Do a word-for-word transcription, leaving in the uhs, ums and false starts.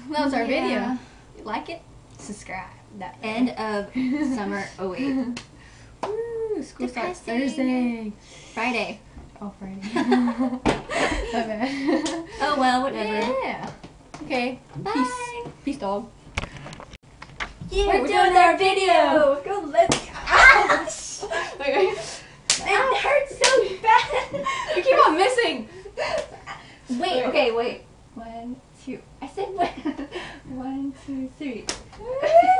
That was our Yeah. video. You like it? Subscribe. That End of summer oh eight. Woo, school starts Depressing. Thursday. Friday. Oh, Friday. Okay. Oh well, whatever. Yeah. Okay. Bye. Peace. Peace, dog. Yeah, we're, we're doing, doing our our video. Go, let's. Ouch! Wait, wait. It hurts so bad. You keep on missing. Wait, Wait. okay, wait. One, Two. I said one. one, two, three.